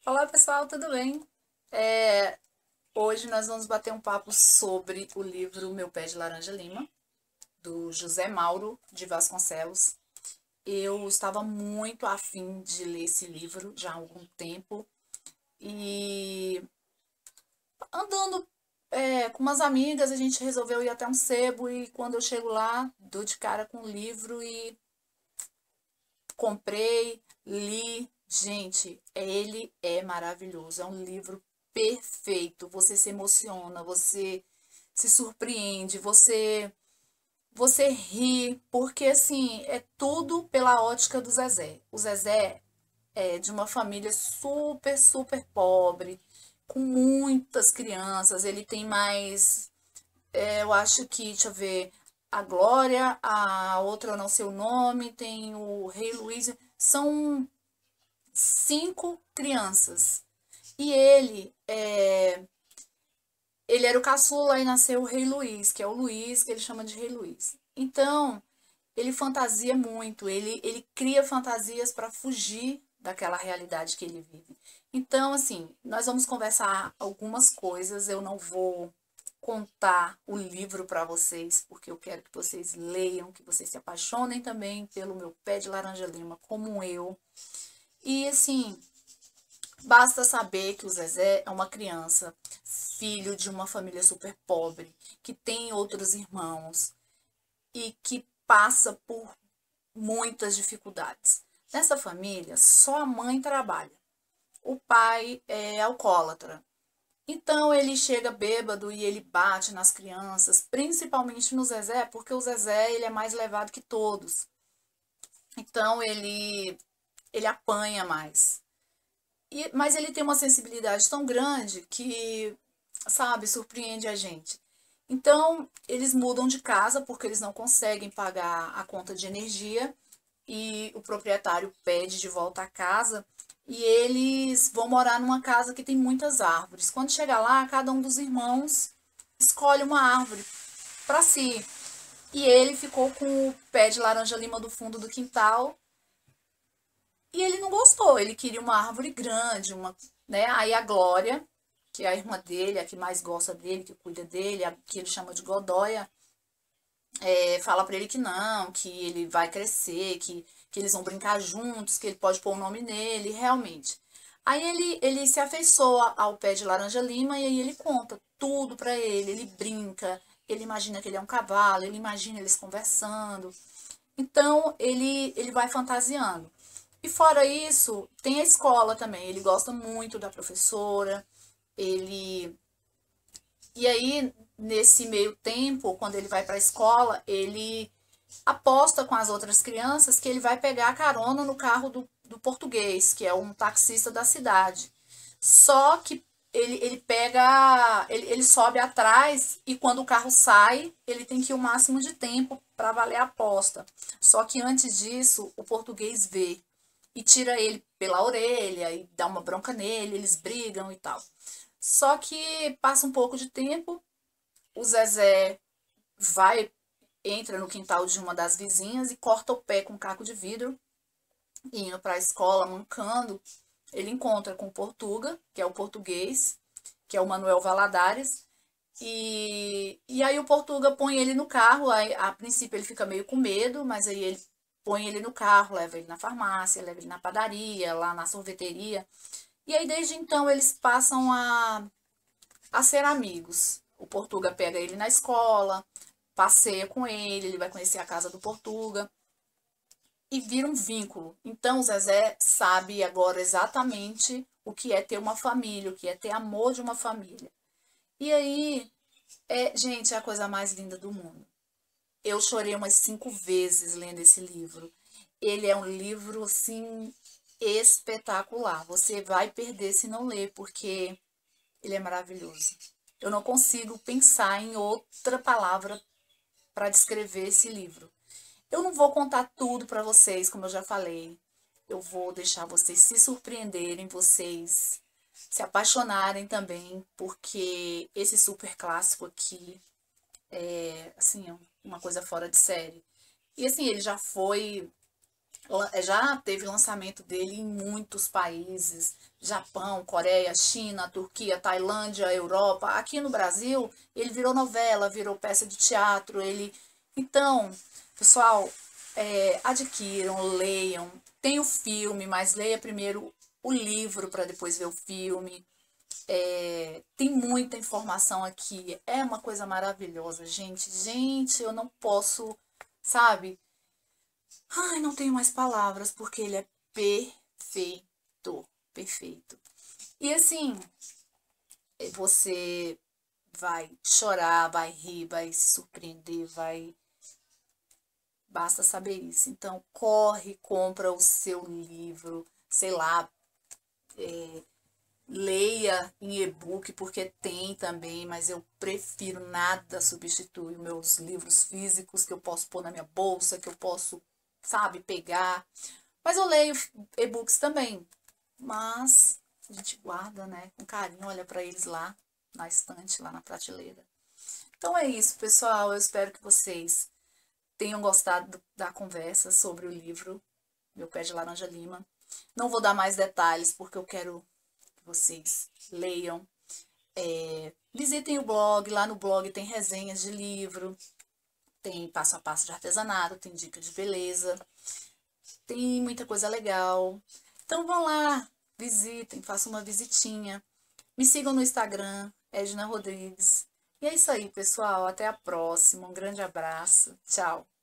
Olá pessoal, tudo bem? É, Hoje nós vamos bater um papo sobre o livro Meu Pé de Laranja Lima, do José Mauro de Vasconcelos. Eu estava muito afim de ler esse livro já há algum tempo e andando com umas amigas a gente resolveu ir até um sebo e quando eu chego lá dou de cara com o livro e comprei, li. Gente, ele é maravilhoso. É um livro perfeito. Você se emociona, você se surpreende, você ri, porque assim, é tudo pela ótica do Zezé. O Zezé é de uma família super, super pobre, com muitas crianças. Ele tem mais, eu acho que, deixa eu ver, a Glória, a outra eu não sei o nome, tem o Rei Luiz. São 5 crianças. E ele era o caçula e nasceu o Rei Luiz, que é o Luiz, que ele chama de Rei Luiz. Então, ele fantasia muito, ele cria fantasias para fugir daquela realidade que ele vive. Então, assim, nós vamos conversar algumas coisas, eu não vou contar o livro para vocês, porque eu quero que vocês leiam, que vocês se apaixonem também pelo Meu Pé de Laranja Lima, como eu. E assim, basta saber que o Zezé é uma criança, filho de uma família super pobre, que tem outros irmãos e que passa por muitas dificuldades. Nessa família, só a mãe trabalha. O pai é alcoólatra. Então ele chega bêbado e ele bate nas crianças, principalmente no Zezé, porque o Zezé ele é mais levado que todos. Então ele apanha mais. Mas ele tem uma sensibilidade tão grande que, sabe, surpreende a gente. Então, eles mudam de casa porque eles não conseguem pagar a conta de energia e o proprietário pede de volta a casa e eles vão morar numa casa que tem muitas árvores. Quando chega lá, cada um dos irmãos escolhe uma árvore para si. E ele ficou com o pé de laranja-lima do fundo do quintal e ele não gostou, ele queria uma árvore grande, né? Aí a Glória, que é a irmã dele, a que mais gosta dele, que cuida dele, a que ele chama de Godóia, fala pra ele que não, que ele vai crescer, que eles vão brincar juntos, que ele pode pôr o nome nele, realmente. Aí ele se afeiçoa ao pé de laranja-lima e aí ele conta tudo pra ele brinca, ele imagina que ele é um cavalo, ele imagina eles conversando. Então ele vai fantasiando. E fora isso, tem a escola também. Ele gosta muito da professora. Ele E aí nesse meio tempo, quando ele vai para a escola, ele aposta com as outras crianças que ele vai pegar a carona no carro do português, que é um taxista da cidade. Só que ele pega, ele sobe atrás e quando o carro sai, ele tem que ir o máximo de tempo para valer a aposta. Só que antes disso, o português vê e tira ele pela orelha e dá uma bronca nele, eles brigam e tal. Só que passa um pouco de tempo, o Zezé vai, entra no quintal de uma das vizinhas e corta o pé com um caco de vidro, e indo para a escola, mancando, ele encontra com o Portuga, que é o português, que é o Manuel Valadares, e aí o Portuga põe ele no carro, aí, a princípio ele fica meio com medo, mas aí ele põe ele no carro, leva ele na farmácia, leva ele na padaria, lá na sorveteria, e aí desde então eles passam a ser amigos. O Portuga pega ele na escola, passeia com ele vai conhecer a casa do Portuga e vira um vínculo. Então o Zezé sabe agora exatamente o que é ter uma família, o que é ter amor de uma família. E aí, gente, é a coisa mais linda do mundo. Eu chorei umas 5 vezes lendo esse livro. Ele é um livro, assim, espetacular. Você vai perder se não ler, porque ele é maravilhoso. Eu não consigo pensar em outra palavra para descrever esse livro. Eu não vou contar tudo para vocês, como eu já falei. Eu vou deixar vocês se surpreenderem, vocês se apaixonarem também, porque esse super clássico aqui é, assim, uma coisa fora de série. E assim, ele já foi Já teve lançamento dele em muitos países, Japão, Coreia, China, Turquia, Tailândia, Europa. Aqui no Brasil, ele virou novela, virou peça de teatro, ele... Então, pessoal, adquiram, leiam. Tem o filme, mas leia primeiro o livro para depois ver o filme. Tem muita informação aqui, é uma coisa maravilhosa, gente. Gente, eu não posso, sabe? Ai, não tenho mais palavras, porque ele é perfeito, perfeito. E assim, você vai chorar, vai rir, vai se surpreender, vai... Basta saber isso. Então, corre, compra o seu livro, sei lá, leia em e-book, porque tem também, mas eu prefiro, nada substitui os meus livros físicos, que eu posso pôr na minha bolsa, que eu posso, sabe, pegar. Mas eu leio e-books também, mas a gente guarda, né, com carinho, olha para eles lá na estante, lá na prateleira. Então é isso, pessoal. Eu espero que vocês tenham gostado da conversa sobre o livro Meu Pé de Laranja Lima. Não vou dar mais detalhes, porque eu quero que vocês leiam. Visitem o blog, lá no blog tem resenhas de livro, tem passo a passo de artesanato, tem dicas de beleza, tem muita coisa legal. Então vão lá, visitem, façam uma visitinha. Me sigam no Instagram, Edna Rodrigues. E é isso aí, pessoal. Até a próxima. Um grande abraço. Tchau.